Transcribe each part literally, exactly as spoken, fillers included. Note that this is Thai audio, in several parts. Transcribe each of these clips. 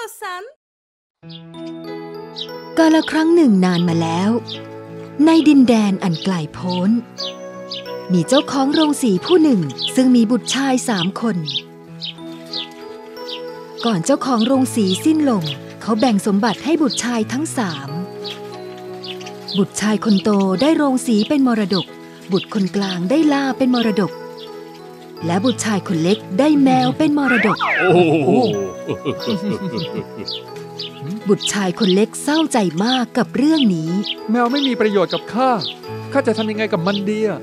さんกาลครั้งหนึ่งนานมาแล้วในดินแดนอันไกลโพ้นมีเจ้าของโรงสีผู้หนึ่งซึ่งมีบุตรชายสามคนก่อนเจ้าของโรงสีสิ้นลมเขาแบ่งสมบัติให้บุตรชายทั้งสามบุตรชายคนโตได้โรงสีเป็นมรดกบุตรคนกลางได้ลาเป็นมรดกและบุตรชายคนเล็กได้แมวเป็นมรดกบุตรชายคนเล็กเศร้าใจมากกับเรื่องนี้แมวไม่มีประโยชน์กับข้าข้าจะทำยังไงกับมันดีอะ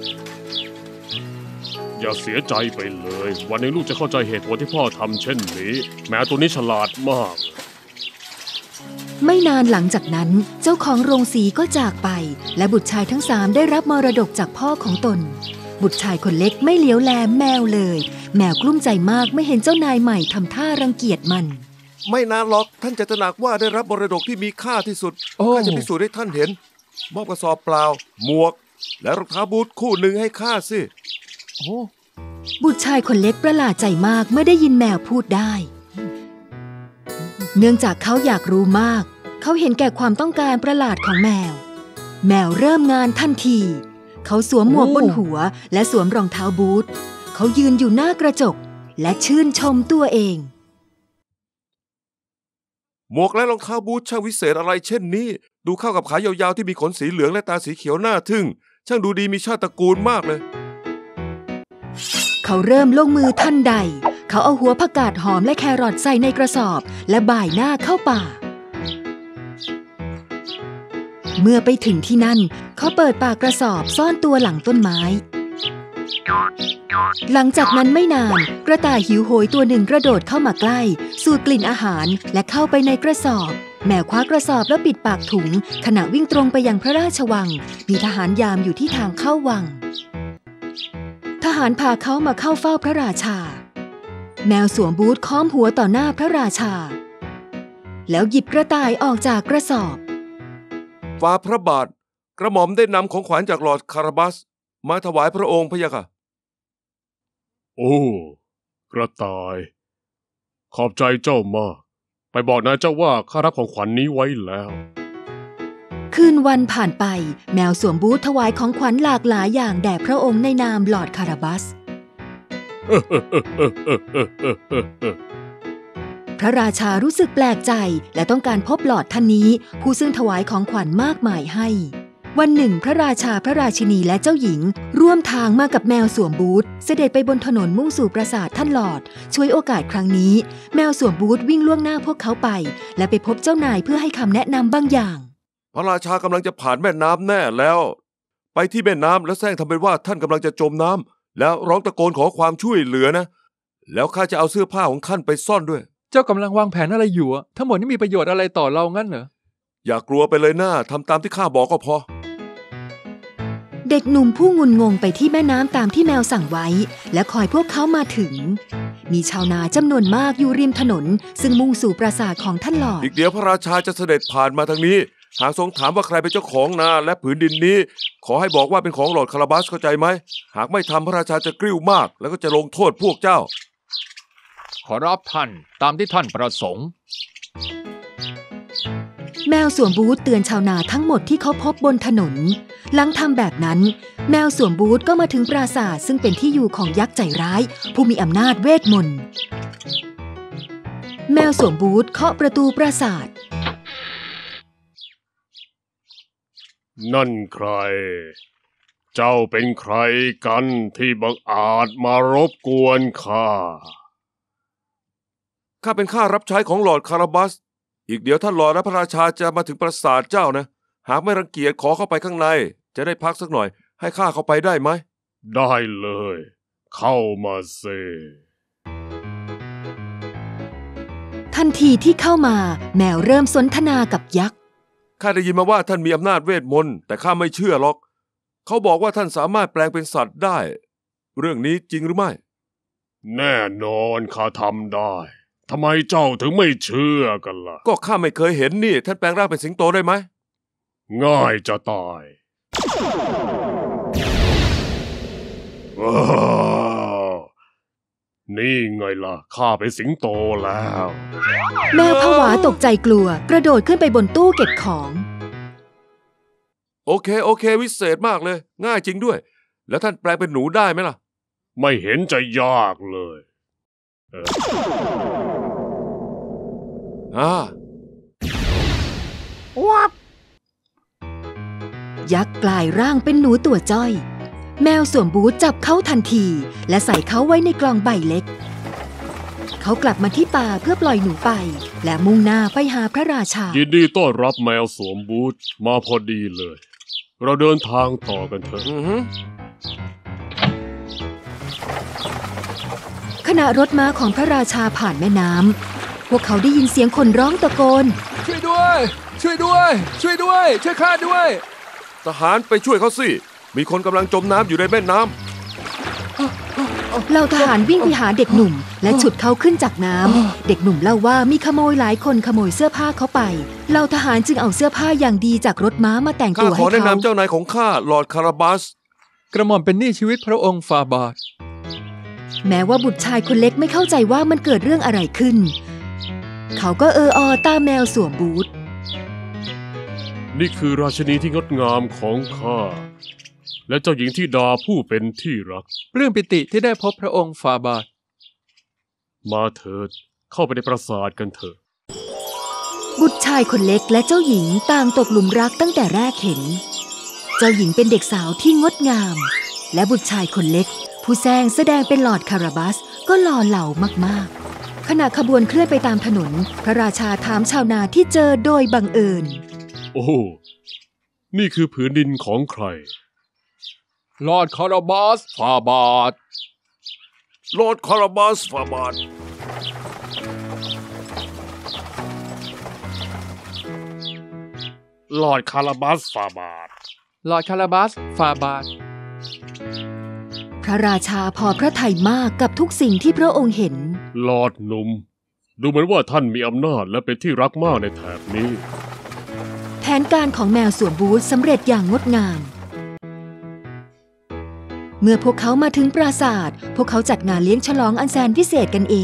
อย่าเสียใจไปเลยวันนี้ลูกจะเข้าใจเหตุผลที่พ่อทำเช่นนี้แมวตัวนี้ฉลาดมากไม่นานหลังจากนั้นเจ้าของโรงสีก็จากไปและบุตรชายทั้งสามได้รับมรดกจากพ่อของตนบุตรชายคนเล็กไม่เหลียวแลแมวเลยแมวกลุ้มใจมากไม่เห็นเจ้านายใหม่ทำท่ารังเกียจมันไม่นานหรอกท่านจะตระหนักว่าได้รับมรดกที่มีค่าที่สุดข้าจะพิสูจน์ให้ท่านเห็นมอบกระสอบเปล่าหมวกและรองเท้าบูทคู่หนึ่งให้ข้าสิโอ้บุตรชายคนเล็กประหลาดใจมากเมื่อได้ยินแมวพูดได้เนื่องจากเขาอยากรู้มากเขาเห็นแก่ความต้องการประหลาดของแมวแมวเริ่มงานทันทีเขาสวมหมวกบนหัวและสวมรองเท้าบูทเขายืนอยู่หน้ากระจกและชื่นชมตัวเองหมวกและรองเท้าบูทช่างวิเศษอะไรเช่นนี้ดูเข้ากับขายาวๆที่มีขนสีเหลืองและตาสีเขียวน่าทึ่งช่างดูดีมีชาติตระกูลมากเลยเขาเริ่มลงมือทันใดเขาเอาหัวผักกาดหอมและแครอทใส่ในกระสอบและบ่ายหน้าเข้าป่าเมื่อไปถึงที่นั่นเขาเปิดปากกระสอบซ่อนตัวหลังต้นไม้หลังจากนั้นไม่นานกระต่ายหิวโหยตัวหนึ่งกระโดดเข้ามาใกล้สูดกลิ่นอาหารและเข้าไปในกระสอบแมวคว้ากระสอบแล้วปิดปากถุงขณะวิ่งตรงไปยังพระราชวังมีทหารยามอยู่ที่ทางเข้าวังทหารพาเขามาเข้าเฝ้าพระราชาแมวสวมบูทค้อมหัวต่อหน้าพระราชาแล้วหยิบกระต่ายออกจากกระสอบฝ่าพระบาทกระหม่อมได้นำของขวัญจากลอร์ดคาราบัสมาถวายพระองค์พะยะค่ะโอ้กระต่ายขอบใจเจ้ามากไปบอกนายเจ้าว่าข้ารับของขวัญ น, นี้ไว้แล้วคืนวันผ่านไปแมวสวมบูทถวายของขวัญหลากหลายอย่างแด่พระองค์ในนามลอร์ดคาราบัสพระราชารู้สึกแปลกใจและต้องการพบลอร์ดท่านนี้ผู้ซึ่งถวายของขวัญมากมายให้วันหนึ่งพระราชาพระราชินีและเจ้าหญิงร่วมทางมากับแมวสวมบูทเสด็จไปบนถนนมุ่งสู่ปราสาทท่านลอร์ดช่วยโอกาสครั้งนี้แมวสวมบูทวิ่งล่วงหน้าพวกเขาไปและไปพบเจ้านายเพื่อให้คำแนะนำบางอย่างพระราชากำลังจะผ่านแม่น้ำแน่แล้วไปที่แม่น้ำแล้วแซงทำเป็นว่าท่านกำลังจะจมน้ำแล้วร้องตะโกนขอความช่วยเหลือนะแล้วข้าจะเอาเสื้อผ้าของท่านไปซ่อนด้วยเจ้ากำลังวางแผนอะไรอยู่ทั้งหมดนี้มีประโยชน์อะไรต่อเรางั้นเหรออย่ากลัวไปเลยนะทำตามที่ข้าบอกก็พอเด็กหนุ่มผู้งุนงงไปที่แม่น้ำตามที่แมวสั่งไว้และคอยพวกเขามาถึงมีชาวนาจำนวนมากอยู่ริมถนนซึ่งมุ่งสู่ปราสาทของท่านหลอดอีกเดี๋ยวพระราชาจะเสด็จผ่านมาทางนี้หากทรงถามว่าใครเป็นเจ้าของนาและผืนดินนี้ขอให้บอกว่าเป็นของลอร์ดคาราบัสเข้าใจไหมหากไม่ทำพระราชาจะกริ้วมากแล้วก็จะลงโทษพวกเจ้าขอรับท่านตามที่ท่านประสงค์แมวสวมบูทเตือนชาวนาทั้งหมดที่เขาพบบนถนนหลังทำแบบนั้นแมวสวมบูทก็มาถึงปราสาทซึ่งเป็นที่อยู่ของยักษ์ใจร้ายผู้มีอำนาจเวทมนต์แมวสวมบูทเคาะประตูปราสาทนั่นใครเจ้าเป็นใครกันที่บังอาจมารบกวนข้าข้าเป็นข้ารับใช้ของลอร์ดคาราบัสอีกเดี๋ยวท่านลอร์ดและพระราชาจะมาถึงปราสาทเจ้านะหากไม่รังเกียจขอเข้าไปข้างในจะได้พักสักหน่อยให้ข้าเข้าไปได้ไหมได้เลยเข้ามาเซ่ทันทีที่เข้ามาแมวเริ่มสนทนากับยักษ์ข้าได้ยินมาว่าท่านมีอำนาจเวทมนต์แต่ข้าไม่เชื่อหรอกเขาบอกว่าท่านสามารถแปลงเป็นสัตว์ได้เรื่องนี้จริงหรือไม่แน่นอนข้าทำได้ทำไมเจ้าถึงไม่เชื่อกันล่ะก็ข้าไม่เคยเห็นนี่ท่านแปลงร่างเป็นสิงโตได้ไหมง่ายจะตายนี่ไงล่ะข้าเป็นสิงโตแล้วแมวผวาตกใจกลัวกระโดดขึ้นไปบนตู้เก็บของโอเคโอเควิเศษมากเลย ง่ายจริงด้วย แล้วท่านแปลงเป็นหนูได้ไหมล่ะไม่เห็นจะยากเลยเอออ่ายักษ์กลายร่างเป็นหนูตัวจ้อย แมวสวมบูทจับเขาทันทีและใส่เขาไว้ในกล่องใบเล็ก เขากลับมาที่ป่าเพื่อปล่อยหนูไปและมุ่งหน้าไปหาพระราชายินดีต้อนรับแมวสวมบูทมาพอดีเลย เราเดินทางต่อกันเถอะอือฮึขณะรถม้าของพระราชาผ่านแม่น้ำพวกเขาได้ยินเสียงคนร้องตะโกนช่วยด้วย ช่วยด้วย ช่วยด้วย ช่วยข้าด้วยทหารไปช่วยเขาสิ มีคนกำลังจมน้ำอยู่ในแม่น้ำเหล่าทหารวิ่งไปหาเด็กหนุ่มและฉุดเขาขึ้นจากน้ำ เด็กหนุ่มเล่าว่ามีขโมยหลายคนขโมยเสื้อผ้าเขาไป เหล่าทหารจึงเอาเสื้อผ้าอย่างดีจากรถม้ามาแต่งข้าตัวขให้อแนะเขานำเจ้านายของข้าลอร์ดคาราบัสกระหม่อมเป็นหนี้ชีวิตพระองค์ฟาบาทแม้ว่าบุตรชายคนเล็กไม่เข้าใจว่ามันเกิดเรื่องอะไรขึ้น เขาก็เอออตามแมวสวมบูทนี่คือราชินีที่งดงามของข้าและเจ้าหญิงธิดาผู้เป็นที่รักปลื้มปิติที่ได้พบพระองค์ฟาบาทมาเถิดเข้าไปในปราสาทกันเถอะบุตรชายคนเล็กและเจ้าหญิงต่างตกหลุมรักตั้งแต่แรกเห็น เจ้าหญิงเป็นเด็กสาวที่งดงาม และบุตรชายคนเล็ก ผู้แซงแสดงเป็นลอร์ดคาราบัสก็หล่อเหลามากๆ ขณะขบวนเคลื่อนไปตามถนนพระราชาถามชาวนาที่เจอโดยบังเอิญโอ้ นี่คือผืนดินของใครลอร์ดคาราบัสฟาบาทลอร์ดคาราบัสฟาบาทลอร์ดคาราบัสฟาบาทลอร์ดคาราบัสฟาบาทพระราชาพอพระทัยมากกับทุกสิ่งที่พระองค์เห็นลอร์ดหนุ่ม ดูเหมือนว่าท่านมีอำนาจและเป็นที่รักมากในแถบนี้แผนการของแมวสวมบูทสำเร็จอย่างงดงาม เมื่อพวกเขามาถึงปราสาทพวกเขาจัดงานเลี้ยงฉลองอันแสนพิเศษกันเอง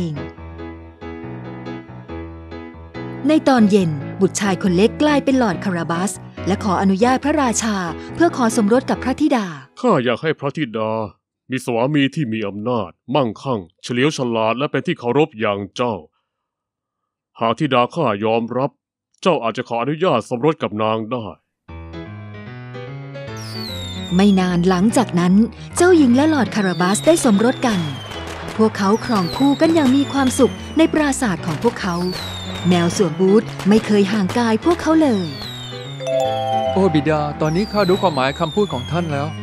ในตอนเย็นบุตรชายคนเล็กกลายเป็นลอร์ดคาราบัสและขออนุญาตพระราชาเพื่อขอสมรสกับพระธิดาข้าอยากให้พระธิดา มีสวามีที่มีอำนาจ มั่งคั่ง เฉลียวฉลาดและเป็นที่เคารพอย่างเจ้า หากธิดาข้ายอมรับ เจ้าอาจจะขออนุญาตสมรสกับนางได้ไม่นานหลังจากนั้นเจ้าหญิงและลอร์ดคาราบัสได้สมรสกัน พวกเขาครองคู่กันอย่างมีความสุขในปราสาทของพวกเขา แมวสวมบูทไม่เคยห่างกายพวกเขาเลยโอ้บิดา ตอนนี้ข้ารู้ความหมายคำพูดของท่านแล้ว